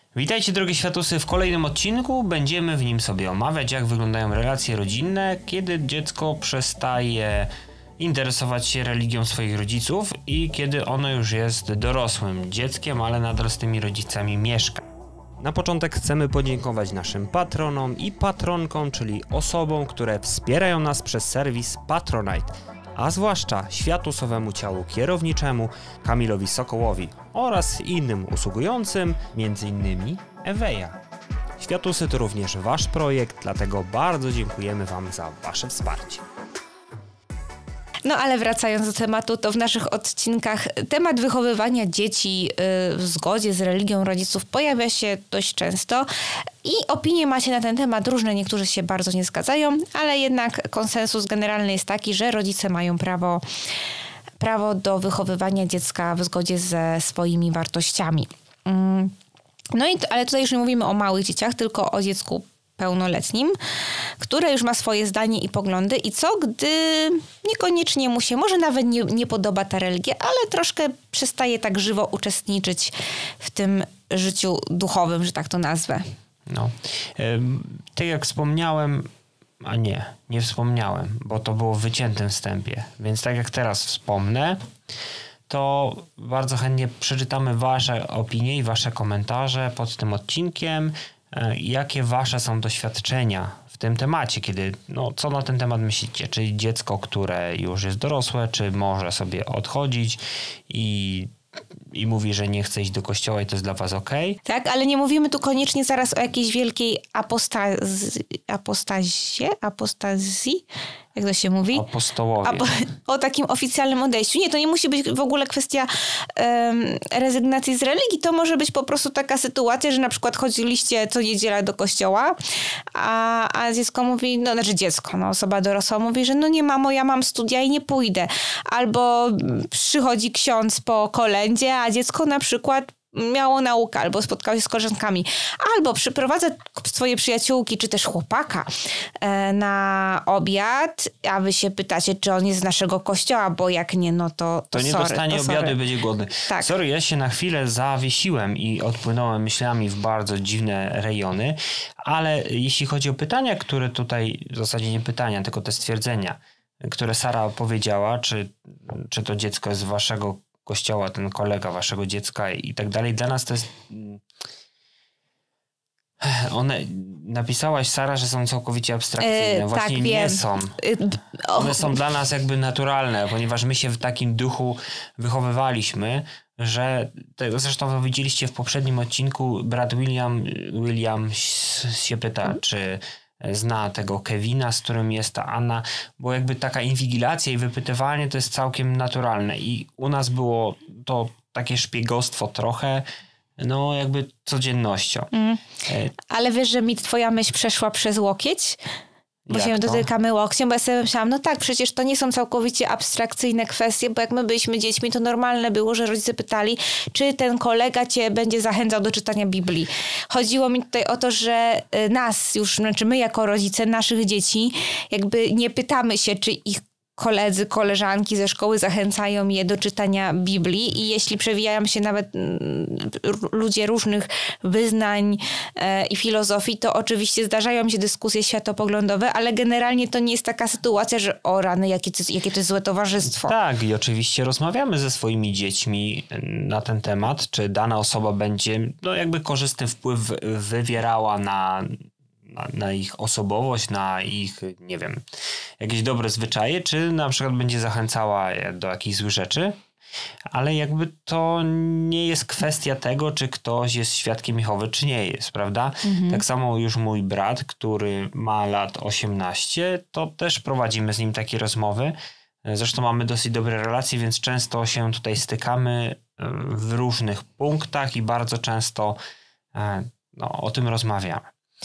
Witajcie drogie światusy, w kolejnym odcinku będziemy w nim sobie omawiać, jak wyglądają relacje rodzinne, kiedy dziecko przestaje interesować się religią swoich rodziców i kiedy ono już jest dorosłym dzieckiem, ale nadal z tymi rodzicami mieszka. Na początek chcemy podziękować naszym patronom i patronkom, czyli osobom, które wspierają nas przez serwis Patronite, a zwłaszcza Światusowemu Ciału Kierowniczemu, Kamilowi Sokołowi oraz innym usługującym, m.in. Eweja. Światusy to również Wasz projekt, dlatego bardzo dziękujemy Wam za Wasze wsparcie. No ale wracając do tematu, to w naszych odcinkach temat wychowywania dzieci w zgodzie z religią rodziców pojawia się dość często i opinie macie na ten temat różne, niektórzy się bardzo nie zgadzają, ale jednak konsensus generalny jest taki, że rodzice mają prawo do wychowywania dziecka w zgodzie ze swoimi wartościami. Ale tutaj już nie mówimy o małych dzieciach, tylko o dziecku pełnoletnim, które już ma swoje zdanie i poglądy i co, gdy niekoniecznie mu się, może nawet nie podoba ta religia, ale troszkę przestaje tak żywo uczestniczyć w tym życiu duchowym, że tak to nazwę. No, tak jak wspomniałem, nie wspomniałem, bo to było w wyciętym wstępie, więc tak jak teraz wspomnę, to bardzo chętnie przeczytamy Wasze opinie i Wasze komentarze pod tym odcinkiem. Jakie Wasze są doświadczenia w tym temacie, co na ten temat myślicie? Czy dziecko, które już jest dorosłe, czy może sobie odchodzić i mówi, że nie chce iść do kościoła i to jest dla Was okej? Tak, ale nie mówimy tu koniecznie zaraz o jakiejś wielkiej apostazji? Jak to się mówi? Apostołowie. O takim oficjalnym odejściu. Nie, to nie musi być w ogóle kwestia rezygnacji z religii. To może być po prostu taka sytuacja, że na przykład chodziliście co niedziela do kościoła, a dziecko mówi, osoba dorosła mówi, że no nie mamo, ja mam studia i nie pójdę. Albo przychodzi ksiądz po kolędzie, a dziecko na przykład miało naukę, albo spotkało się z koleżankami, albo przyprowadza swoje przyjaciółki, czy też chłopaka na obiad, a wy się pytacie, czy on jest z naszego kościoła, bo jak nie, no to nie dostanie obiadu i będzie głodny. Tak. Sorry, ja się na chwilę zawiesiłem i odpłynąłem myślami w bardzo dziwne rejony, ale jeśli chodzi o pytania, które tutaj, w zasadzie nie pytania, tylko te stwierdzenia, które Sara powiedziała, czy to dziecko jest z waszego kościoła, ten kolega waszego dziecka i tak dalej. Dla nas to jest... Napisałaś, Sara, że są całkowicie abstrakcyjne. Właśnie tak, nie są. One są dla nas jakby naturalne, ponieważ my się w takim duchu wychowywaliśmy, że zresztą widzieliście w poprzednim odcinku, brat William się pyta, czy zna tego Kevina, z którym jest ta Anna, bo jakby taka inwigilacja i wypytywanie to jest całkiem naturalne i u nas było to takie szpiegostwo trochę, jakby codziennością. Ale wiesz, że mi twoja myśl przeszła przez łokieć? Bo się dotykamy łokciem, bo ja sobie myślałam, no tak, przecież to nie są całkowicie abstrakcyjne kwestie, bo jak my byliśmy dziećmi, to normalne było, że rodzice pytali, czy ten kolega cię będzie zachęcał do czytania Biblii. Chodziło mi tutaj o to, że my jako rodzice naszych dzieci, jakby nie pytamy się, czy ich koledzy, koleżanki ze szkoły zachęcają je do czytania Biblii i jeśli przewijają się nawet ludzie różnych wyznań i filozofii, to oczywiście zdarzają się dyskusje światopoglądowe, ale generalnie to nie jest taka sytuacja, że o rany, jakie to jest złe towarzystwo. Tak, i oczywiście rozmawiamy ze swoimi dziećmi na ten temat, czy dana osoba będzie jakby korzystny wpływ wywierała na ich osobowość, na ich, nie wiem, jakieś dobre zwyczaje, czy na przykład będzie zachęcała do jakichś złych rzeczy, ale jakby to nie jest kwestia tego, czy ktoś jest świadkiem Jehowy, czy nie jest, prawda? Tak samo już mój brat, który ma lat 18, to też prowadzimy z nim takie rozmowy. Zresztą mamy dosyć dobre relacje, więc często się tutaj stykamy w różnych punktach i bardzo często o tym rozmawiamy.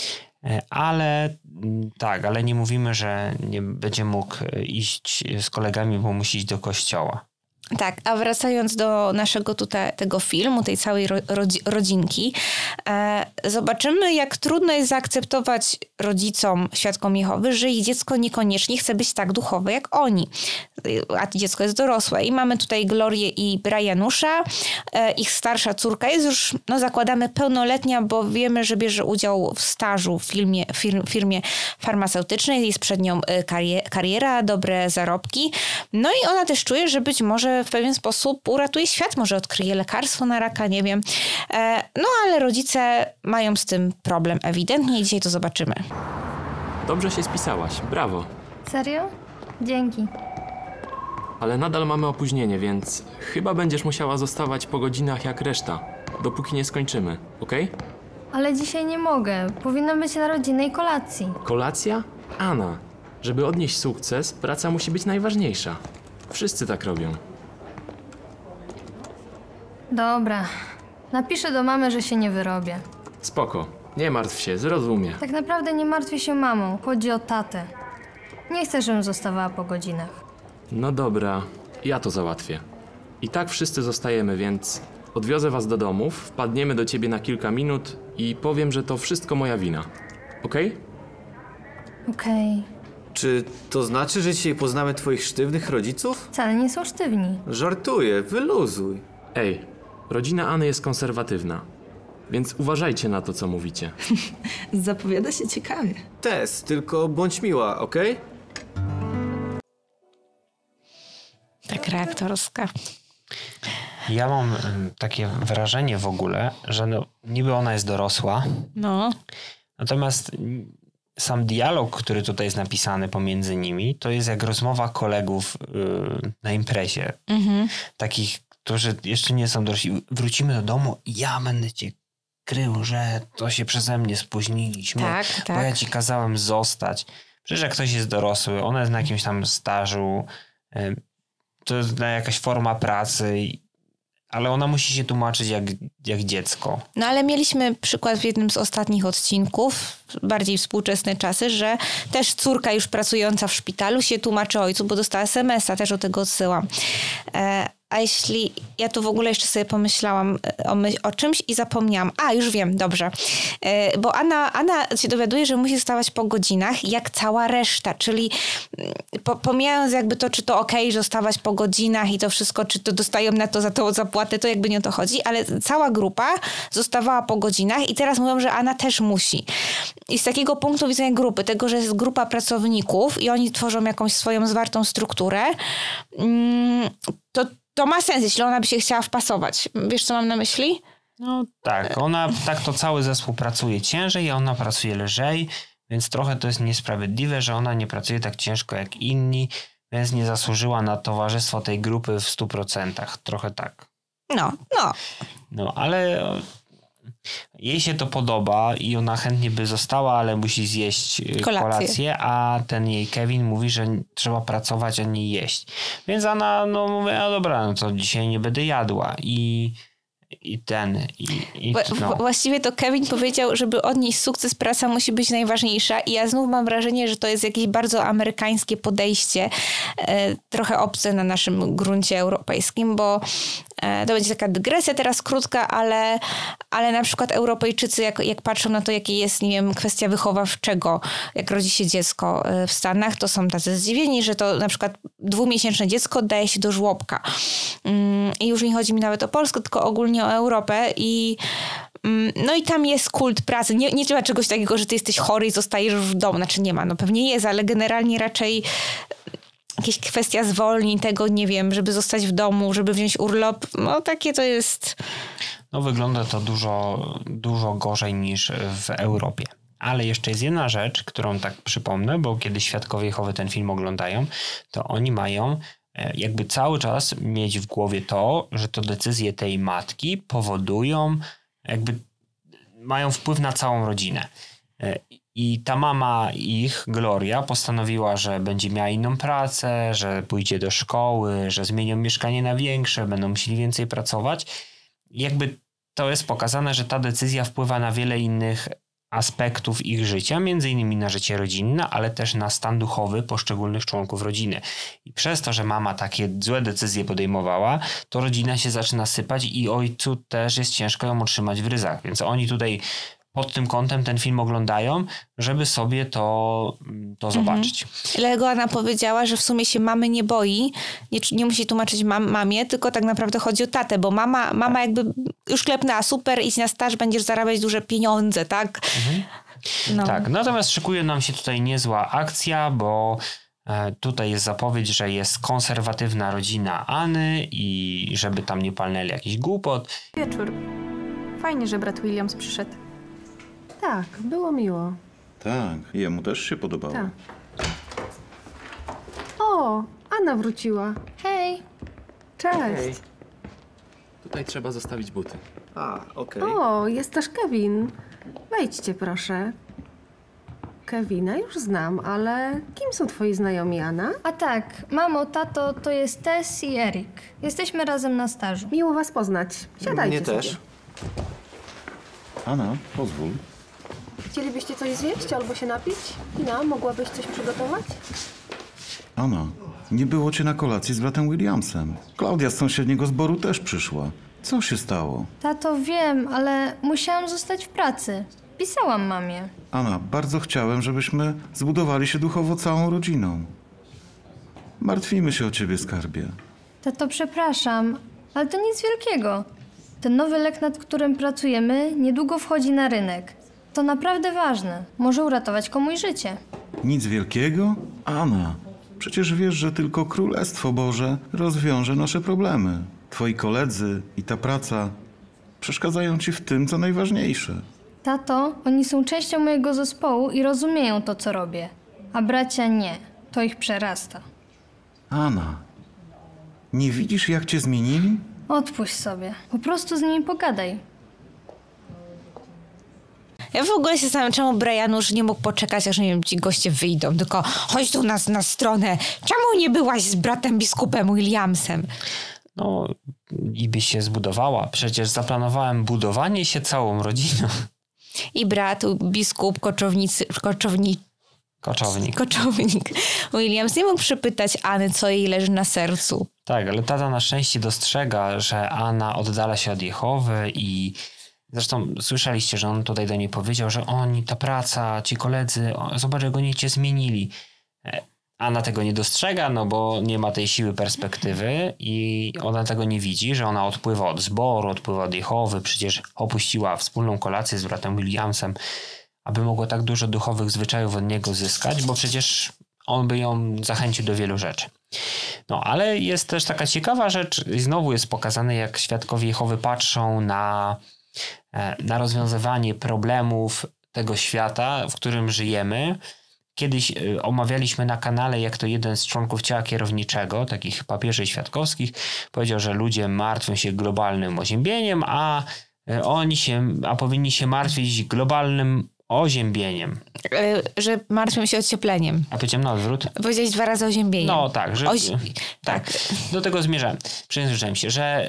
Ale nie mówimy, że nie będzie mógł iść z kolegami, bo musi iść do kościoła. Tak, a wracając do naszego tutaj tego filmu, tej całej rodzinki, zobaczymy, jak trudno jest zaakceptować rodzicom świadkom Jehowy, że ich dziecko niekoniecznie chce być tak duchowe jak oni, a dziecko jest dorosłe. I mamy tutaj Glorię i Brianusza. Ich starsza córka jest już, zakładamy, pełnoletnia, bo wiemy, że bierze udział w stażu w firmie farmaceutycznej. Jest przed nią kariera, dobre zarobki. No i ona też czuje, że być może w pewien sposób uratuje świat, może odkryje lekarstwo na raka, nie wiem. No ale rodzice mają z tym problem ewidentnie i dzisiaj to zobaczymy. Dobrze się spisałaś, brawo. Serio? Dzięki. Ale nadal mamy opóźnienie, więc chyba będziesz musiała zostawać po godzinach jak reszta, dopóki nie skończymy, okej? Ale dzisiaj nie mogę. Powinno być na rodzinnej kolacji. Kolacja? Anna, żeby odnieść sukces, praca musi być najważniejsza. Wszyscy tak robią. Dobra. Napiszę do mamy, że się nie wyrobię. Spoko, nie martw się, zrozumie. Tak naprawdę nie martwię się mamą. Chodzi o tatę. Nie chcę, żebym zostawała po godzinach. No dobra, ja to załatwię. I tak wszyscy zostajemy, więc odwiozę was do domów, wpadniemy do ciebie na kilka minut i powiem, że to wszystko moja wina. Okej? Okej. Czy to znaczy, że dzisiaj poznamy twoich sztywnych rodziców? Wcale nie są sztywni. Żartuję, wyluzuj. Ej, rodzina Anny jest konserwatywna, więc uważajcie na to, co mówicie. Zapowiada się ciekawie. Tess, tylko bądź miła, okej? Tak reaktorska. Ja mam takie wrażenie w ogóle, że niby ona jest dorosła, natomiast sam dialog, który tutaj jest napisany pomiędzy nimi, to jest jak rozmowa kolegów na imprezie. Takich, którzy jeszcze nie są dorośli. Wrócimy do domu i ja będę cię krył, że to się przeze mnie spóźniliśmy, bo ja ci kazałem zostać. Przecież jak ktoś jest dorosły, ona jest na jakimś tam stażu, to jest jakaś forma pracy, ale ona musi się tłumaczyć jak dziecko. No ale mieliśmy przykład w jednym z ostatnich odcinków, bardziej współczesne czasy, że też córka już pracująca w szpitalu się tłumaczy ojcu, bo dostała SMS-a, też do tego odsyłam. A jeśli ja tu w ogóle jeszcze sobie pomyślałam o czymś i zapomniałam. Już wiem, dobrze. Bo Anna się dowiaduje, że musi zostawać po godzinach, jak cała reszta, czyli pomijając jakby to, czy to okej, że zostawać po godzinach i to wszystko, czy to dostają na to za to zapłatę, to jakby nie o to chodzi, ale cała grupa zostawała po godzinach i teraz mówią, że Anna też musi. I z takiego punktu widzenia grupy, tego, że jest grupa pracowników i oni tworzą jakąś swoją zwartą strukturę, to ma sens, jeśli ona by się chciała wpasować. Wiesz, co mam na myśli? No tak, to cały zespół pracuje ciężej, a ona pracuje lżej, więc trochę to jest niesprawiedliwe, że ona nie pracuje tak ciężko jak inni, więc nie zasłużyła na towarzystwo tej grupy w 100%. Trochę tak. No, ale jej się to podoba i ona chętnie by została, ale musi zjeść kolację, a ten jej Kevin mówi, że trzeba pracować, a nie jeść. Więc ona mówi, dobra, to dzisiaj nie będę jadła. Właściwie to Kevin powiedział, żeby odnieść sukces, praca musi być najważniejsza i ja znów mam wrażenie, że to jest jakieś bardzo amerykańskie podejście, trochę obce na naszym gruncie europejskim, bo to będzie taka dygresja teraz krótka, ale na przykład Europejczycy, jak patrzą na to, jakie jest, nie wiem, kwestia wychowawczego, jak rodzi się dziecko w Stanach, to są tacy zdziwieni, że to na przykład 2-miesięczne dziecko daje się do żłobka. I już nie chodzi mi nawet o Polskę, tylko ogólnie o Europę i tam jest kult pracy. Nie ma czegoś takiego, że ty jesteś chory i zostajesz w domu. Znaczy nie ma, pewnie jest, ale generalnie raczej jakaś kwestia zwolnień tego, nie wiem, żeby zostać w domu, żeby wziąć urlop. Takie to jest. Wygląda to dużo gorzej niż w Europie. Ale jeszcze jest jedna rzecz, którą tak przypomnę, bo kiedy świadkowie Jehowy ten film oglądają, to oni mają jakby cały czas mieć w głowie to, że to decyzje tej matki powodują, jakby mają wpływ na całą rodzinę. I ta mama ich, Gloria, postanowiła, że będzie miała inną pracę, że pójdzie do szkoły, że zmienią mieszkanie na większe, będą musieli więcej pracować. I jakby to jest pokazane, że ta decyzja wpływa na wiele innych aspektów ich życia, między innymi na życie rodzinne, ale też na stan duchowy poszczególnych członków rodziny. I przez to, że mama takie złe decyzje podejmowała, to rodzina się zaczyna sypać i ojcu też jest ciężko ją utrzymać w ryzach. Więc oni tutaj pod tym kątem ten film oglądają, żeby sobie to zobaczyć. Dlatego Anna powiedziała, że w sumie się mamy nie boi, nie musi tłumaczyć mamie, tylko tak naprawdę chodzi o tatę, bo mama jakby już klepnęła, super, idź na staż, będziesz zarabiać duże pieniądze, tak? No. Tak, natomiast szykuje nam się tutaj niezła akcja, bo tutaj jest zapowiedź, że jest konserwatywna rodzina Anny i żeby tam nie palnęli jakiś głupot. Wieczór. Fajnie, że brat Williams przyszedł. Tak, było miło. Tak, jemu też się podobało. Tak. O, Anna wróciła. Hej! Cześć. Tutaj trzeba zostawić buty. A, okej. O, jest też Kevin. Wejdźcie, proszę. Kevina już znam, ale kim są twoi znajomi, Anna? A tak, mamo, tato, to jest Tess i Erik. Jesteśmy razem na stażu. Miło was poznać. Siadajcie Mnie sobie. też. Anna, pozwól. Chcielibyście coś zjeść albo się napić? Ina, mogłabyś coś przygotować? Anna, nie było cię na kolacji z bratem Williamsem. Klaudia z sąsiedniego zboru też przyszła. Co się stało? Tato, wiem, ale musiałam zostać w pracy. Pisałam mamie. Anna, bardzo chciałem, żebyśmy zbudowali się duchowo całą rodziną. Martwimy się o ciebie, skarbie. Tato, przepraszam, ale to nic wielkiego. Ten nowy lek, nad którym pracujemy, niedługo wchodzi na rynek. To naprawdę ważne. Może uratować komuś życie. Nic wielkiego? Anna, przecież wiesz, że tylko Królestwo Boże rozwiąże nasze problemy. Twoi koledzy i ta praca przeszkadzają ci w tym, co najważniejsze. Tato, oni są częścią mojego zespołu i rozumieją to, co robię. A bracia nie. To ich przerasta. Anna, nie widzisz, jak cię zmienili? Odpuść sobie. Po prostu z nimi pogadaj. Ja w ogóle się zastanawiam, czemu Brian już nie mógł poczekać, aż nie wiem, ci goście wyjdą, tylko chodź tu nas na stronę. Czemu nie byłaś z bratem biskupem Williamsem? No i byś się zbudowała. Przecież zaplanowałem budowanie się całą rodziną. I brat, biskup, koczownik Williams nie mógł przypytać Anny, co jej leży na sercu. Tak, ale tata na szczęście dostrzega, że Anna oddala się od Jehowy i zresztą słyszeliście, że on tutaj do niej powiedział, że ta praca, ci koledzy, zobacz, jak oni cię zmienili. Anna tego nie dostrzega, no bo nie ma tej siły perspektywy i ona tego nie widzi, że ona odpływa od zboru, odpływa od Jehowy, przecież opuściła wspólną kolację z bratem Williamsem, aby mogła tak dużo duchowych zwyczajów od niego zyskać, bo przecież on by ją zachęcił do wielu rzeczy. No, ale jest też taka ciekawa rzecz, i znowu jest pokazane, jak świadkowie Jehowy patrzą na rozwiązywanie problemów tego świata, w którym żyjemy. Kiedyś omawialiśmy na kanale, jak to jeden z członków ciała kierowniczego, takich papieży świadkowskich, powiedział, że ludzie martwią się globalnym oziębieniem, a powinni się martwić globalnym oziębieniem. Że martwią się ociepleniem. A powiedziałem na odwrót? Powiedziałeś 2 razy oziębieniem. No tak, że... Tak, do tego zmierzałem. Przyjrzałem się, że...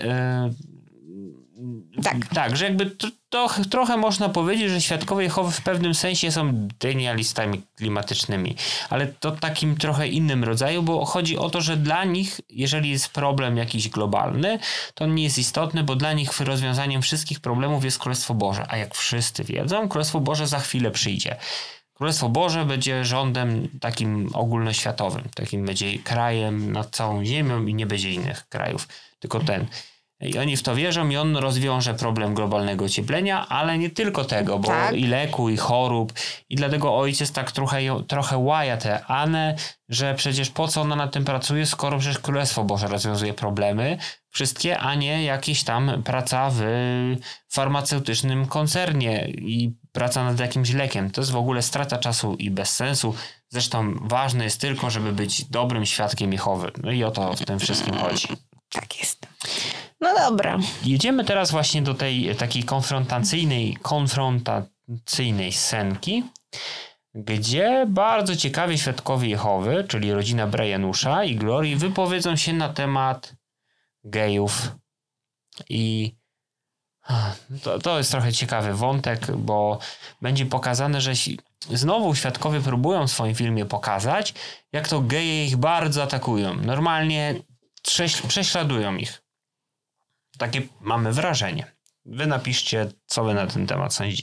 Tak, że jakby trochę można powiedzieć, że świadkowie Jehowy w pewnym sensie są denialistami klimatycznymi, ale to takim trochę innym rodzaju, bo chodzi o to, że dla nich, jeżeli jest problem jakiś globalny, to on nie jest istotny, bo dla nich rozwiązaniem wszystkich problemów jest Królestwo Boże, a jak wszyscy wiedzą, Królestwo Boże za chwilę przyjdzie. Królestwo Boże będzie rządem takim ogólnoświatowym, takim będzie krajem nad całą ziemią i nie będzie innych krajów, tylko ten. I oni w to wierzą i on rozwiąże problem globalnego ocieplenia, ale nie tylko tego, bo i leku, i chorób. I dlatego ojciec tak trochę łaja tę Annę, że przecież po co ona nad tym pracuje, skoro przecież Królestwo Boże rozwiązuje problemy wszystkie, a nie jakieś tam praca w farmaceutycznym koncernie i praca nad jakimś lekiem. To jest w ogóle strata czasu i bez sensu. Zresztą ważne jest tylko, żeby być dobrym świadkiem Jehowy. No i o to w tym wszystkim chodzi. Tak jest. No dobra. Jedziemy teraz właśnie do tej takiej konfrontacyjnej scenki, gdzie bardzo ciekawie świadkowie Jehowy, czyli rodzina Brianusza i Glorii, wypowiedzą się na temat gejów. I to jest trochę ciekawy wątek, bo będzie pokazane, że znowu świadkowie próbują w swoim filmie pokazać, jak to geje ich bardzo atakują. Normalnie prześladują ich. Takie mamy wrażenie. Wy napiszcie, co wy na ten temat sądzicie.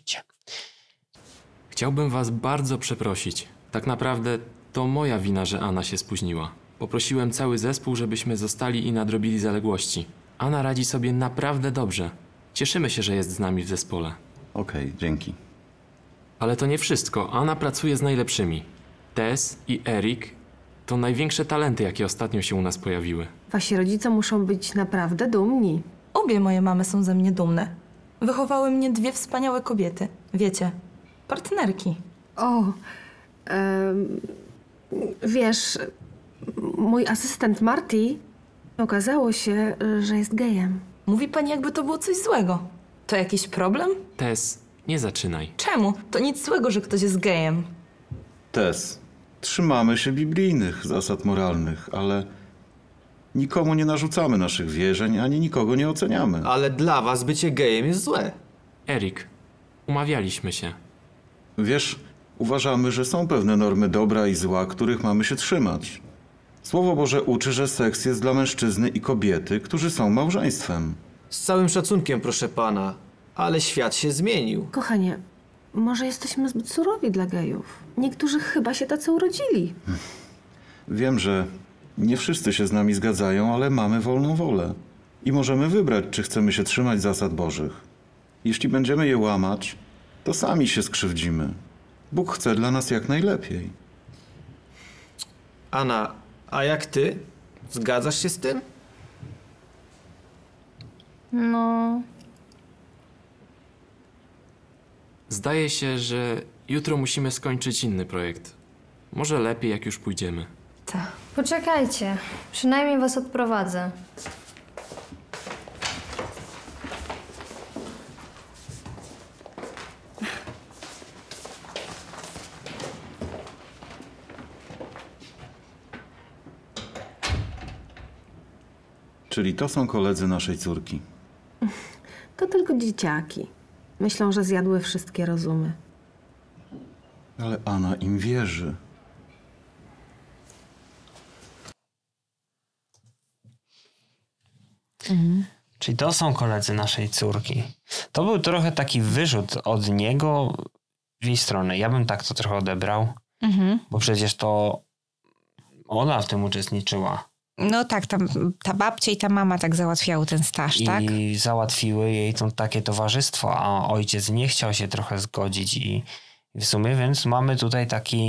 Chciałbym was bardzo przeprosić. Tak naprawdę to moja wina, że Anna się spóźniła. Poprosiłem cały zespół, żebyśmy zostali i nadrobili zaległości. Anna radzi sobie naprawdę dobrze. Cieszymy się, że jest z nami w zespole. Okej, dzięki. Ale to nie wszystko. Anna pracuje z najlepszymi. Tess i Erik to największe talenty, jakie ostatnio się u nas pojawiły. Wasi rodzice muszą być naprawdę dumni. Obie moje mamy są ze mnie dumne. Wychowały mnie 2 wspaniałe kobiety. Wiecie, partnerki. O, wiesz, mój asystent Marty okazało się, że jest gejem. Mówi pani, jakby to było coś złego. To jakiś problem? Tess, nie zaczynaj. Czemu? To nic złego, że ktoś jest gejem. Tess, trzymamy się biblijnych zasad moralnych, ale nikomu nie narzucamy naszych wierzeń, ani nikogo nie oceniamy. Ale dla was bycie gejem jest złe. Erik, umawialiśmy się. Wiesz, uważamy, że są pewne normy dobra i zła, których mamy się trzymać. Słowo Boże uczy, że seks jest dla mężczyzny i kobiety, którzy są małżeństwem. Z całym szacunkiem, proszę pana, ale świat się zmienił. Kochanie, może jesteśmy zbyt surowi dla gejów. Niektórzy chyba się tacy urodzili. Wiem, że nie wszyscy się z nami zgadzają, ale mamy wolną wolę. I możemy wybrać, czy chcemy się trzymać zasad Bożych. Jeśli będziemy je łamać, to sami się skrzywdzimy. Bóg chce dla nas jak najlepiej. Anna, a jak ty? Zgadzasz się z tym? No, Zdaje się, że jutro musimy skończyć inny projekt. Może lepiej, jak już pójdziemy. Tak. poczekajcie. Przynajmniej was odprowadzę. Czyli to są koledzy naszej córki. To tylko dzieciaki. Myślą, że zjadły wszystkie rozumy. Ale Anna im wierzy. Czyli to są koledzy naszej córki. To był trochę taki wyrzut od niego w jej stronę. Ja bym tak to trochę odebrał, bo przecież to ona w tym uczestniczyła. No tak, ta babcia i ta mama tak załatwiały ten staż, tak? I załatwiły jej takie towarzystwo, a ojciec nie chciał się trochę zgodzić i w sumie więc mamy tutaj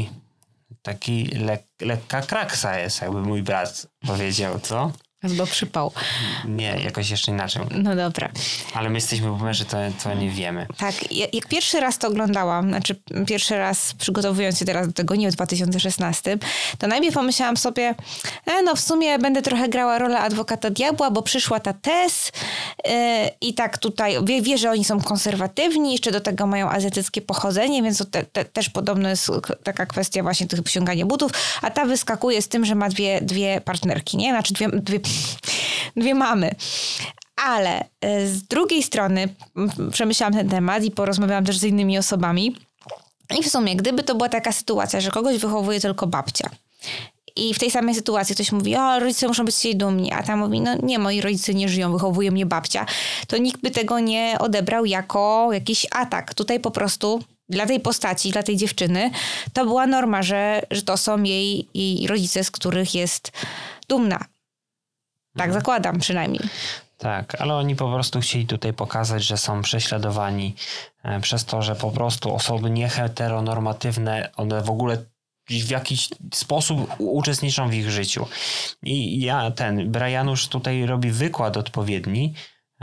taki lekka kraksa jest, jakby mój brat powiedział, co? Albo przypał. Nie, jakoś jeszcze inaczej. No dobra. Ale my jesteśmy w że to nie wiemy. Tak, jak pierwszy raz to oglądałam, znaczy pierwszy raz przygotowując się teraz do tego, nie w 2016, to najpierw pomyślałam sobie, no w sumie będę trochę grała rolę adwokata diabła, bo przyszła ta Tess i tak tutaj wie, że oni są konserwatywni, jeszcze do tego mają azjatyckie pochodzenie, więc to też podobno jest taka kwestia właśnie tych osiągania butów, a ta wyskakuje z tym, że ma dwie partnerki, nie? Znaczy dwie mamy. Ale z drugiej strony przemyślałam ten temat i porozmawiałam też z innymi osobami. I w sumie, gdyby to była taka sytuacja, że kogoś wychowuje tylko babcia i w tej samej sytuacji ktoś mówi, o, rodzice muszą być z siebie dumni, a ta mówi, no nie, moi rodzice nie żyją, wychowuje mnie babcia, to nikt by tego nie odebrał jako jakiś atak. Tutaj po prostu dla tej postaci, dla tej dziewczyny to była norma, że to są jej rodzice, z których jest dumna. Tak zakładam przynajmniej. Tak, ale oni po prostu chcieli tutaj pokazać, że są prześladowani przez to, że po prostu osoby nieheteronormatywne, one w ogóle w jakiś sposób uczestniczą w ich życiu. I Brianusz tutaj robi wykład odpowiedni,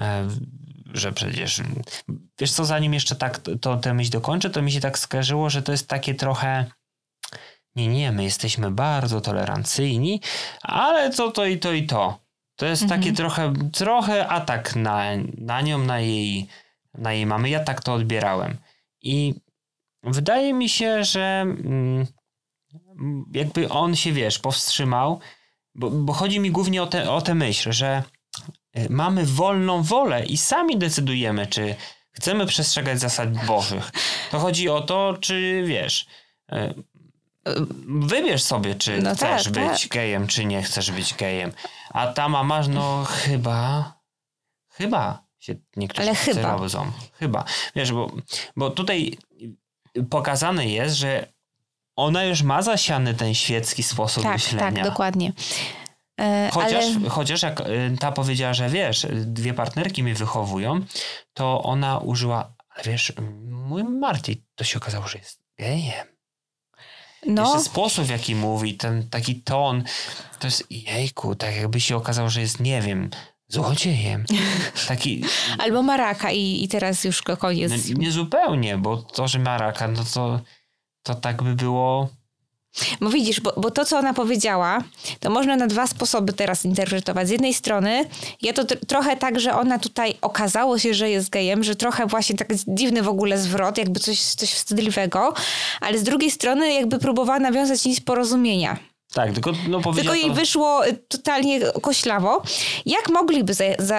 że przecież, wiesz co, zanim jeszcze tak tę myśl dokończę, to mi się tak skojarzyło, że to jest takie trochę nie, my jesteśmy bardzo tolerancyjni, ale to i to. To jest taki trochę atak na nią, na jej mamy. Ja tak to odbierałem. I wydaje mi się, że jakby on się, powstrzymał, bo chodzi mi głównie o tę myśl, że mamy wolną wolę i sami decydujemy, czy chcemy przestrzegać zasad Bożych. To chodzi o to, czy wybierz sobie, czy chcesz być gejem, czy nie chcesz być gejem. A ta mama, no chyba się niektórzy Ale chyba. rodzą. Chyba. Wiesz, bo tutaj pokazane jest, że ona już ma zasiany ten świecki sposób myślenia. Tak, dokładnie. Chociaż jak ta powiedziała, że wiesz, 2 partnerki mnie wychowują, to ona użyła, wiesz, mój Marty to się okazało, że jest gejem. No. Jeszcze sposób, w jaki mówi, ten taki ton, to jest jejku, tak jakby się okazało, że jest, nie wiem, złodziejem. Taki... Albo ma raka i teraz już koniec. No, nie zupełnie, bo to, że ma raka, no to tak by było... Bo widzisz, bo to, co ona powiedziała, to można na 2 sposoby teraz interpretować. Z jednej strony, ja to trochę tak, że ona tutaj okazało się, że jest gejem, że trochę właśnie taki dziwny w ogóle zwrot, jakby coś wstydliwego, ale z drugiej strony jakby próbowała nawiązać nic porozumienia. Tak, tylko jej wyszło totalnie koślawo. Jak mogliby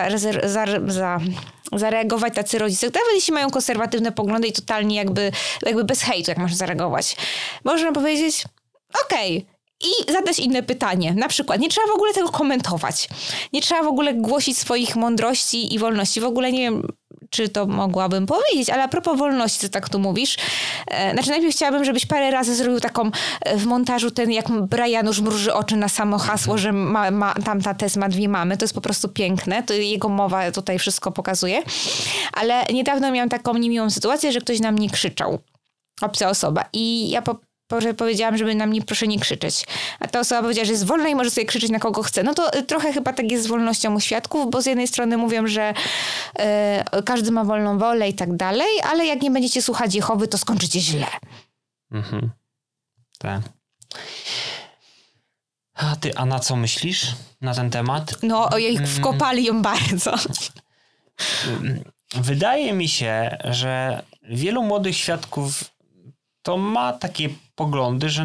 zareagować tacy rodzice, nawet jeśli mają konserwatywne poglądy i totalnie jakby bez hejtu, jak można zareagować? Można powiedzieć, okej. I zadać inne pytanie. Na przykład, nie trzeba w ogóle tego komentować. Nie trzeba w ogóle głosić swoich mądrości i wolności. W ogóle nie wiem, czy to mogłabym powiedzieć, ale a propos wolności, co tak tu mówisz. Znaczy najpierw chciałabym, żebyś parę razy zrobił taką w montażu ten, jak Brianusz mruży oczy na samo hasło, że tamta tez ma 2 mamy. To jest po prostu piękne. To jego mowa tutaj wszystko pokazuje. Ale niedawno miałam taką niemiłą sytuację, że ktoś na mnie krzyczał. Obca osoba. I ja powiedziałam, żeby na mnie proszę nie krzyczeć. A ta osoba powiedziała, że jest wolna i może sobie krzyczeć na kogo chce. No to trochę chyba tak jest z wolnością u świadków, bo z jednej strony mówią, że każdy ma wolną wolę i tak dalej, ale jak nie będziecie słuchać Jehowy, to skończycie źle. Tak. A ty, Anna, co myślisz na ten temat? No, ojej, wkopali ją bardzo. Wydaje mi się, że wielu młodych świadków to ma takie poglądy, że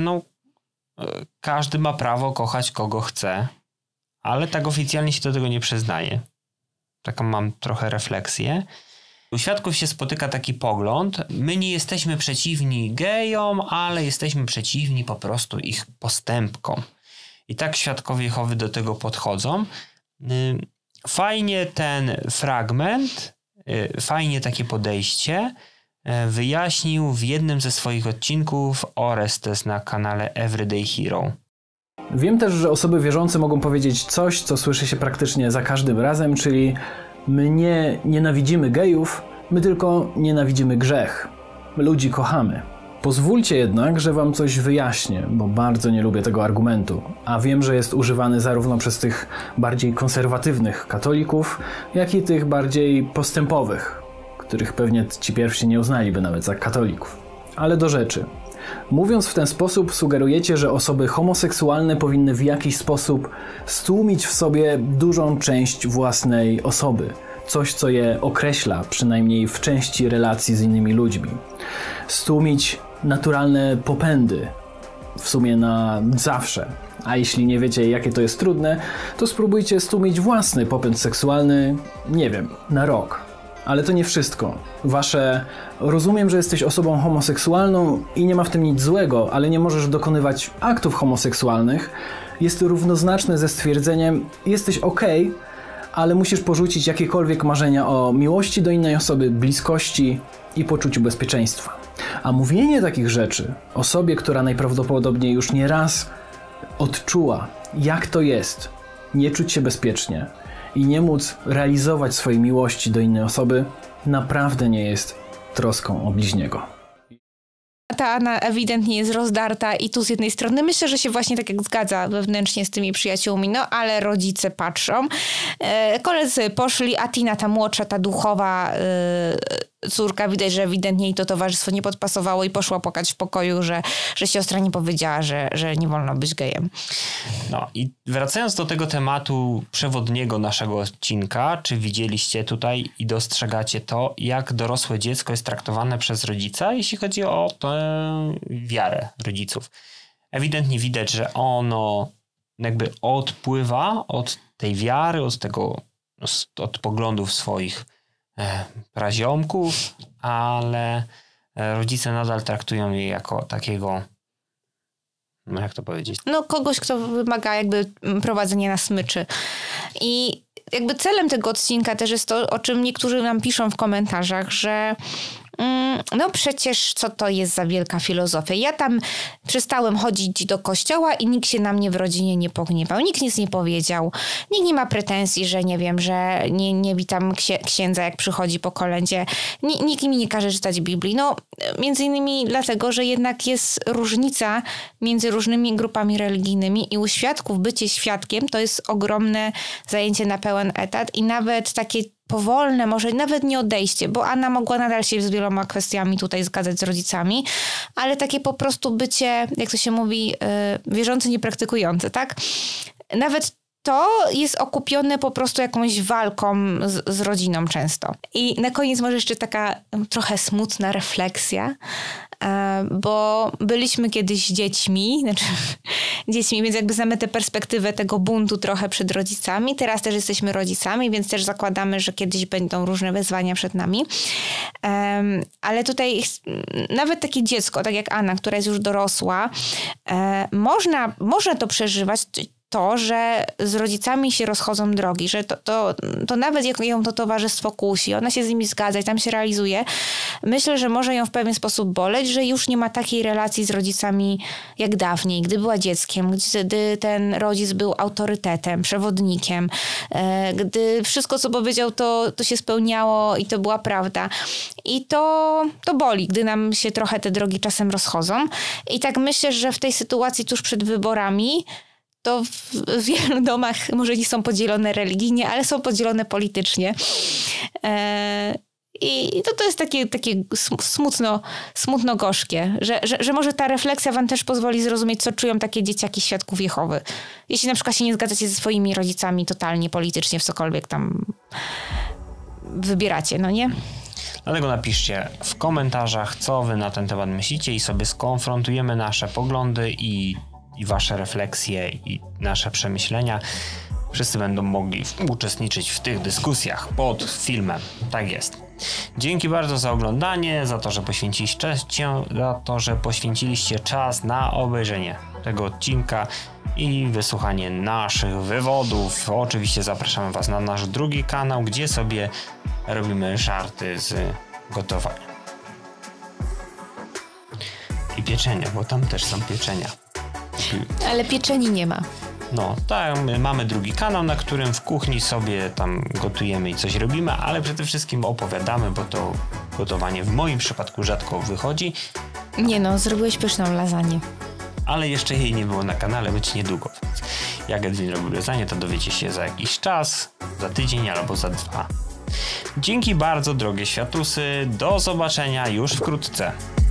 każdy ma prawo kochać kogo chce, ale tak oficjalnie się do tego nie przyznaje. Taką mam trochę refleksję. U świadków się spotyka taki pogląd, my nie jesteśmy przeciwni gejom, ale jesteśmy przeciwni po prostu ich postępkom. I tak świadkowie Jehowy do tego podchodzą. Fajnie ten fragment, fajnie takie podejście wyjaśnił w jednym ze swoich odcinków Orestes na kanale Everyday Hero. Wiem też, że osoby wierzące mogą powiedzieć coś, co słyszy się praktycznie za każdym razem, czyli my nie nienawidzimy gejów, my tylko nienawidzimy grzech. Ludzi kochamy. Pozwólcie jednak, że wam coś wyjaśnię, bo bardzo nie lubię tego argumentu, a wiem, że jest używany zarówno przez tych bardziej konserwatywnych katolików, jak i tych bardziej postępowych, których pewnie ci pierwsi nie uznaliby nawet za katolików. Ale do rzeczy. Mówiąc w ten sposób, sugerujecie, że osoby homoseksualne powinny w jakiś sposób stłumić w sobie dużą część własnej osoby. Coś, co je określa, przynajmniej w części relacji z innymi ludźmi. Stłumić naturalne popędy, w sumie na zawsze. A jeśli nie wiecie, jakie to jest trudne, to spróbujcie stłumić własny popęd seksualny, nie wiem, na rok. Ale to nie wszystko. Rozumiem, że jesteś osobą homoseksualną i nie ma w tym nic złego, ale nie możesz dokonywać aktów homoseksualnych, jest równoznaczne ze stwierdzeniem, jesteś okej, ale musisz porzucić jakiekolwiek marzenia o miłości do innej osoby, bliskości i poczuciu bezpieczeństwa. A mówienie takich rzeczy osobie, która najprawdopodobniej już nie raz odczuła, jak to jest nie czuć się bezpiecznie i nie móc realizować swojej miłości do innej osoby, naprawdę nie jest troską o bliźniego. Ta Anna ewidentnie jest rozdarta i tu z jednej strony myślę, że się właśnie tak jak zgadza wewnętrznie z tymi przyjaciółmi, no ale rodzice patrzą. Koledzy poszli, a Tina, ta młodsza, ta duchowa córka, widać, że ewidentnie jej to towarzystwo nie podpasowało i poszła płakać w pokoju, że siostra nie powiedziała, że nie wolno być gejem. No i wracając do tego tematu przewodniego naszego odcinka, czy widzieliście tutaj i dostrzegacie to, jak dorosłe dziecko jest traktowane przez rodzica, jeśli chodzi o tę wiarę rodziców? Ewidentnie widać, że ono jakby odpływa od tej wiary, od poglądów swoich praziomków, ale rodzice nadal traktują je jako takiego, no jak to powiedzieć? No kogoś, kto wymaga jakby prowadzenia na smyczy. I jakby celem tego odcinka też jest to, o czym niektórzy nam piszą w komentarzach, że no przecież co to jest za wielka filozofia. Ja tam przestałem chodzić do kościoła i nikt się na mnie w rodzinie nie pogniewał. Nikt nic nie powiedział. Nikt nie ma pretensji, że nie wiem, że nie witam księdza, jak przychodzi po kolędzie. Nikt mi nie każe czytać Biblii. No między innymi dlatego, że jednak jest różnica między różnymi grupami religijnymi i u świadków bycie świadkiem to jest ogromne zajęcie na pełen etat i nawet takie powolne, może nawet nie odejście, bo Anna mogła nadal się z wieloma kwestiami tutaj zgadzać z rodzicami, ale takie po prostu bycie, jak to się mówi, wierzący, niepraktykujący, tak? Nawet to jest okupione po prostu jakąś walką z rodziną często. I na koniec może jeszcze taka trochę smutna refleksja, bo byliśmy kiedyś dziećmi, więc jakby znamy tę perspektywę tego buntu trochę przed rodzicami. Teraz też jesteśmy rodzicami, więc też zakładamy, że kiedyś będą różne wyzwania przed nami. Ale tutaj nawet takie dziecko, tak jak Anna, która jest już dorosła, można to przeżywać, to, że z rodzicami się rozchodzą drogi, że to nawet jak ją to towarzystwo kusi, ona się z nimi zgadza i tam się realizuje, myślę, że może ją w pewien sposób boleć, że już nie ma takiej relacji z rodzicami jak dawniej, gdy była dzieckiem, gdy ten rodzic był autorytetem, przewodnikiem, gdy wszystko, co powiedział, to się spełniało i to była prawda. I to boli, gdy nam się trochę te drogi czasem rozchodzą. I tak myślę, że w tej sytuacji tuż przed wyborami to w wielu domach może nie są podzielone religijnie, ale są podzielone politycznie. I to jest takie smutno gorzkie, że może ta refleksja wam też pozwoli zrozumieć, co czują takie dzieciaki świadków Jehowy. Jeśli na przykład się nie zgadzacie ze swoimi rodzicami totalnie politycznie w cokolwiek tam wybieracie, no nie? Dlatego napiszcie w komentarzach, co wy na ten temat myślicie i sobie skonfrontujemy nasze poglądy i wasze refleksje i nasze przemyślenia. Wszyscy będą mogli uczestniczyć w tych dyskusjach pod filmem. Tak jest. Dzięki bardzo za oglądanie, za to, że poświęciliście czas na obejrzenie tego odcinka i wysłuchanie naszych wywodów. Oczywiście zapraszamy was na nasz drugi kanał, gdzie sobie robimy żarty z gotowania. I pieczenia, bo tam też są pieczenia. Ale pieczeni nie ma. No, tak, mamy drugi kanał, na którym w kuchni sobie tam gotujemy i coś robimy, ale przede wszystkim opowiadamy, bo to gotowanie w moim przypadku rzadko wychodzi. Nie no, zrobiłeś pyszną lasagne. Ale jeszcze jej nie było na kanale, być niedługo. Jak Edwin robił lasagne, to dowiecie się za jakiś czas, za tydzień albo za 2. Dzięki bardzo, drogie światusy, do zobaczenia już wkrótce.